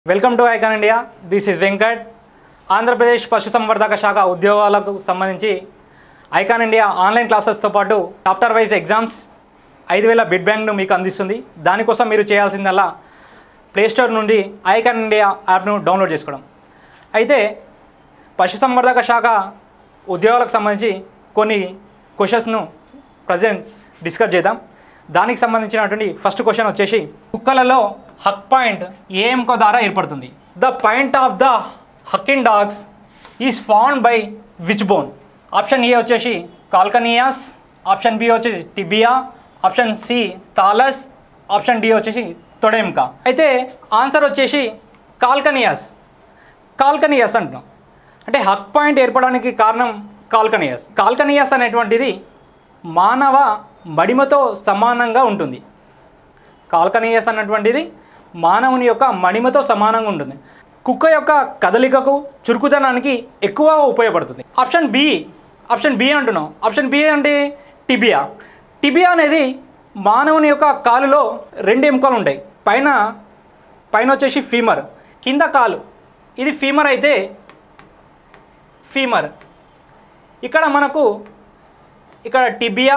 Welcome to icon India. This is Venkat. Andhra Pradesh పశుసంవర్ధక శాఖ ఉద్యోగాలకు సంబంధించి ఐకాన్ ఇండియా ఆన్లైన్ క్లాసెస్తో పాటు చాప్టర్ వైజ్ ఎగ్జామ్స్ 5000 బిడ్ బ్యాంక్ను మీకు అందిస్తుంది. దానికోసం మీరు చేయాల్సిందల్లా ప్లేస్టోర్ నుండి ఐకాన్ ఇండియా యాప్ను డౌన్లోడ్ చేసుకోవడం. అయితే పశుసంవర్ధక శాఖ ఉద్యోగాలకు సంబంధించి కొన్ని క్వశ్చన్స్ను ప్రజెంట్ డిస్కస్ చేద్దాం. దానికి సంబంధించినటువంటి ఫస్ట్ క్వశ్చన్ వచ్చేసి, కుక్కలలో హక్ పాయింట్ ఏ ఎముక ద్వారా ఏర్పడుతుంది? The point of the hock in dogs is found by which bone? Option A వచ్చేసి కాల్కనియాస్, ఆప్షన్ బి వచ్చేసి tibia, option C talus, option D వచ్చేసి తొడ ఎముక. అయితే ఆన్సర్ వచ్చేసి కాల్కనియాస్. కాల్కనియాస్ అంటున్నాం అంటే హక్ పాయింట్ ఏర్పడడానికి కారణం కాల్కనియాస్. కాల్కనియాస్ అనేటువంటిది మానవ మడిమతో సమానంగా ఉంటుంది. కాల్కనియాస్ అన్నటువంటిది మానవుని యొక్క మడిమతో సమానంగా ఉంటుంది. కుక్క యొక్క కదలికకు, చురుకుదనానికి ఎక్కువ ఉపయోగపడుతుంది. ఆప్షన్ బి అంటున్నాం. ఆప్షన్ బి అంటే టిబియా. టిబియా అనేది మానవుని యొక్క కాలులో 2 ఎముకలు ఉంటాయి. పైన వచ్చేసి ఫీమర్, కింద కాలు. ఇది ఫీమర్ అయితే ఫీమర్. ఇక్కడ మనకు ఇక్కడ టిబియా,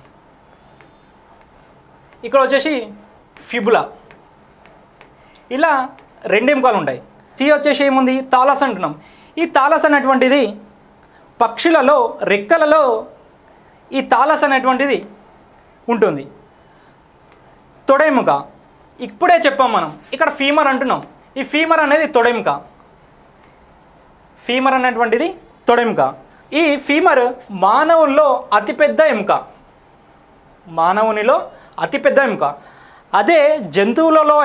ఇక్కడ వచ్చేసి ఫిబులా. ఇలా 2 ఎముకలు ఉంటాయి. సి వచ్చేసి ఏముంది? థాలస్ అంటున్నాం. ఈ థాలస్ అనేటువంటిది పక్షులలో రెక్కలలో ఈ థాలస్ అనేటువంటిది ఉంటుంది. తొడ ఎముక ఇప్పుడే చెప్పాం మనం. ఇక్కడ ఫీమర్ అంటున్నాం. ఈ ఫీమర్ అనేది తొడ ఎముక. ఫీమర్ అనేటువంటిది తొడ ఎముక. ఈ ఫీమర్ మానవుల్లో అతిపెద్ద ఎముక. మానవునిలో అతిపెద్ద ఎముక. అదే జంతువులలో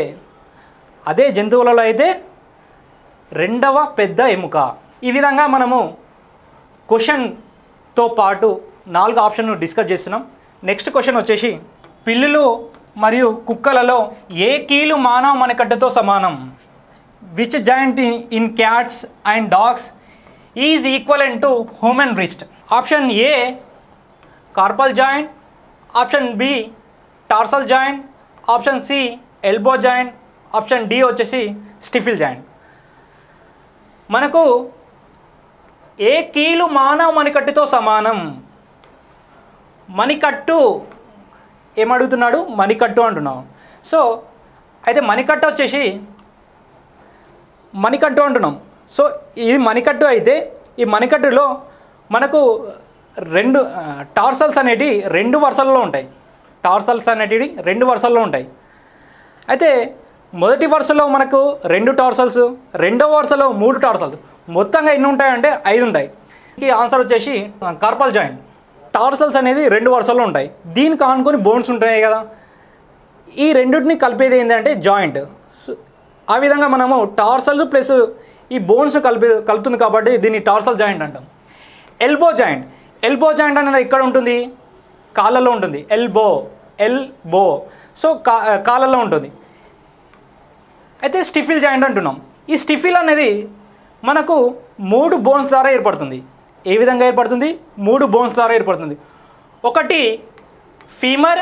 అయితే రెండవ పెద్ద ఎముక. ఈ విధంగా మనము క్వశ్చన్తో పాటు 4 ఆప్షన్లు డిస్కస్ చేస్తున్నాం. నెక్స్ట్ క్వశ్చన్ వచ్చేసి, పిల్లులు మరియు కుక్కలలో ఏ కీలు మానవ మణికట్టుతో సమానం? Which joint in cats and dogs is equivalent to human wrist? Option A carpal joint, option B tarsal joint, option C elbow joint, option D వచ్చేసి స్టిఫిల్ జాయింట్. మనకు ఏ కీలు మానవ మణికట్టుతో సమానం? మణికట్టు ఏమడుగుతున్నాడు? మణికట్టు అంటున్నాం. సో అయితే మణికట్టు వచ్చేసి మణికట్టు అంటున్నాం. సో ఇది మణికట్టు అయితే ఈ మణికట్టులో మనకు 2 టార్సల్స్ అనేటివి 2 వరుసల్లో ఉంటాయి. టార్సల్స్ అనేటివి 2 వరుసల్లో ఉంటాయి. అయితే మొదటి వరుసలో మనకు 2 టార్సల్స్, రెండవ వరుసలో 3 టార్సల్స్. మొత్తంగా ఎన్ని ఉంటాయంటే 5 ఉంటాయి. ఈ ఆన్సర్ వచ్చేసి కార్పల్ జాయింట్. టార్సల్స్ అనేది 2 వరుసల్లో ఉంటాయి. దీనికి ఆనుకొని బోన్స్ ఉంటాయి కదా, ఈ రెండింటిని కలిపేది ఏంటంటే జాయింట్. ఆ విధంగా మనము టార్సల్ ప్లస్ ఈ బోన్స్ కలుపుతుంది కాబట్టి దీన్ని టార్సల్ జాయింట్ అంటాం. ఎల్బో జాయింట్ అనేది ఇక్కడ ఉంటుంది, కాళ్ళలో ఉంటుంది. ఎల్బో సో కాళ్ళలో ఉంటుంది. అయితే స్టిఫిల్ జాయింట్ అంటున్నాం. ఈ స్టిఫిల్ అనేది మనకు 3 బోన్స్ ద్వారా ఏర్పడుతుంది. ఏ విధంగా ఏర్పడుతుంది? 3 బోన్స్ ద్వారా ఏర్పడుతుంది. ఒకటి ఫీమర్,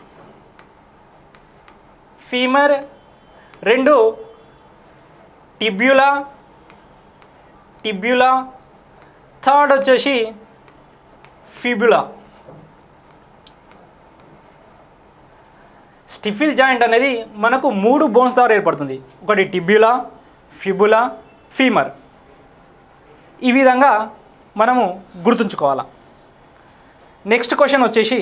2 టిబ్యులా, థర్డ్ వచ్చేసి ఫిబులా. స్టిఫిల్ జాయింట్ అనేది మనకు 3 బోన్స్ ద్వారా ఏర్పడుతుంది. ఒకటి టిబ్యులా, ఫిబులా, ఫీమర్. ఈ విధంగా మనము గుర్తుంచుకోవాలా. నెక్స్ట్ క్వశ్చన్ వచ్చేసి,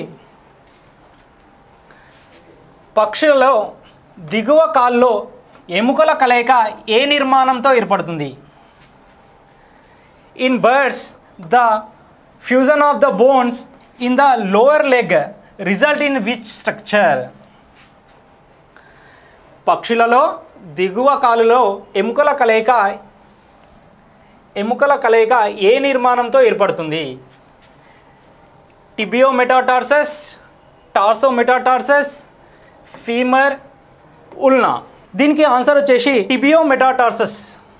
పక్షులలో దిగువ కాల్లో ఎముకల కలయిక ఏ నిర్మాణంతో ఏర్పడుతుంది? In birds the fusion of the bones in the lower leg result in which structure? పక్షులలో దిగువ కాలులో ఎముకల కలయిక ఏ నిర్మాణంతో ఏర్పడుతుంది? Tibiometatarsus, tarsometatarsus, femur, ulna. దీనికి ఆన్సర్ వచ్చేసి టిబియో మెటాటార్సస్.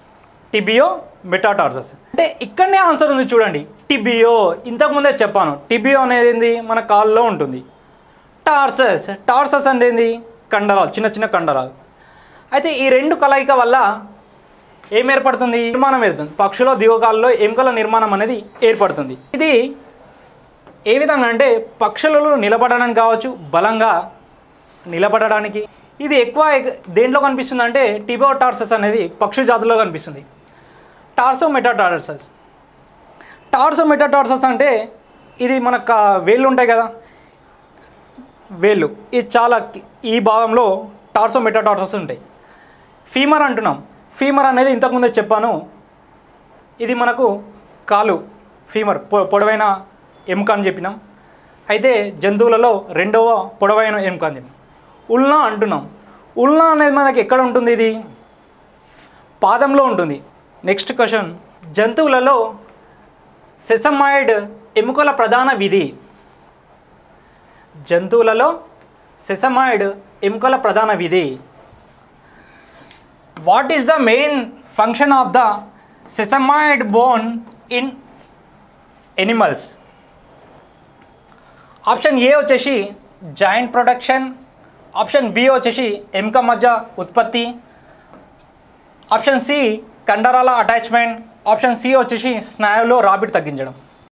అంటే ఇక్కడనే ఆన్సర్ ఉంది చూడండి. టిబియో ఇంతకుముందే చెప్పాను. టిబియో అనేది ఏంది? మన కాల్లో ఉంటుంది. టార్సస్ అంటే ఏంది? కండరాలు, చిన్న చిన్న కండరాలు. అయితే ఈ రెండు కలయిక వల్ల ఏం ఏర్పడుతుంది? నిర్మాణం ఏర్పడుతుంది. పక్షుల దీర్ఘకాలలో ఎముకల నిర్మాణం అనేది ఏర్పడుతుంది. ఇది ఏ విధంగా అంటే పక్షులలో నిలబడడానికి కావచ్చు, బలంగా నిలబడడానికి. ఇది ఎక్కువ దేంట్లో కనిపిస్తుంది అంటే టిబోటార్సస్ అనేది పక్షి జాతుల్లో కనిపిస్తుంది. టార్సోమెటాటార్సస్. టార్సోమెటాటార్సస్ అంటే ఇది మనకు వేళ్ళు ఉంటాయి కదా, వేళ్ళు, ఇది చాలా ఈ భాగంలో టార్సోమెటాటార్సస్ ఉంటాయి. ఫీమర్ అంటున్నాం. ఫీమర్ అనేది ఇంతకుముందే చెప్పాను, ఇది మనకు కాలు, ఫీమర్ పొడవైన ఎముక అని చెప్పినాం. అయితే జంతువులలో రెండవ పొడవైన ఎముక అని చెప్పినాం. ఉల్నా అంటున్నాం. ఉల్నా అనేది మనకి ఎక్కడ ఉంటుంది? ఇది పాదంలో ఉంటుంది. నెక్స్ట్ క్వశ్చన్, జంతువులలో సెసమాయిడ్ ఎముకల ప్రధాన విధి. జంతువులలో సెసమాయిడ్ ఎముకల ప్రధాన విధి. What is the main function of the sesamoid bone in animals? Option A వచ్చేసి జాయింట్ ప్రొడక్షన్, ఆప్షన్ బి వచ్చేసి ఎముక మధ్య ఉత్పత్తి, ఆప్షన్ సి కండరాల అటాచ్మెంట్, ఆప్షన్ సి వచ్చేసి స్నాయులో రాబిడ్ తగ్గించడం.